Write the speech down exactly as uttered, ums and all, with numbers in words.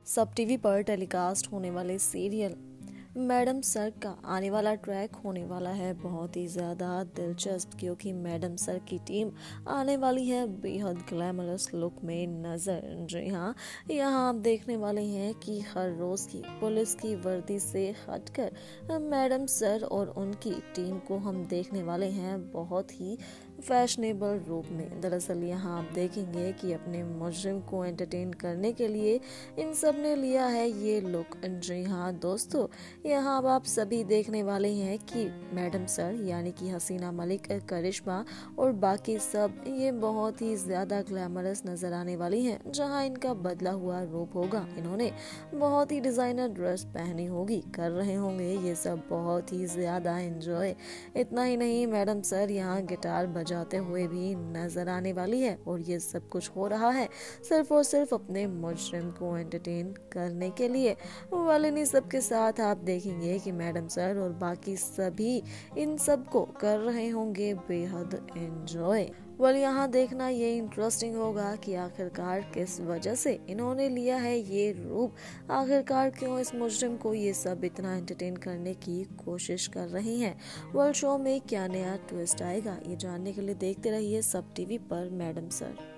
सब टीवी पर टेलीकास्ट होने वाले सीरियल मैडम सर का आने वाला ट्रैक होने वाला है बहुत ही ज़्यादा दिलचस्प, क्योंकि मैडम सर की टीम आने वाली है बेहद ग्लैमरस लुक में नज़र। जी हाँ, यहाँ आप देखने वाले हैं कि हर रोज़ की पुलिस की वर्दी से हटकर मैडम सर और उनकी टीम को हम देखने वाले हैं बहुत ही फैशनेबल रूप में। दरअसल यहाँ आप देखेंगे कि अपने मुजरिम को एंटरटेन करने के लिए इन सब ने लिया है ये लुक। जी हाँ दोस्तों, यहाँ अब आप सभी देखने वाले हैं कि मैडम सर यानी कि हसीना मलिक, करिश्मा और बाकी सब ये बहुत ही ज्यादा ग्लैमरस नजर आने वाली हैं। जहाँ इनका बदला हुआ रूप होगा, इन्होंने बहुत ही डिजाइनर ड्रेस पहनी होगी, कर रहे होंगे ये सब बहुत ही ज्यादा एंजॉय। इतना ही नहीं, मैडम सर यहाँ गिटार बजाते हुए भी नजर आने वाली है और ये सब कुछ हो रहा है सिर्फ और सिर्फ अपने मुजरिम को एंटरटेन करने के लिए। वाले नहीं सबके साथ आप देखेंगे कि मैडम सर और बाकी सभी इन सब को कर रहे होंगे बेहद एंजॉय। वेल यहाँ देखना ये इंटरेस्टिंग होगा कि आखिरकार किस वजह से इन्होंने लिया है ये रूप, आखिरकार क्यों इस मुजरिम को ये सब इतना एंटरटेन करने की कोशिश कर रही हैं। वेल शो में क्या नया ट्विस्ट आएगा, ये जानने के लिए देखते रहिए सब टीवी पर मैडम सर।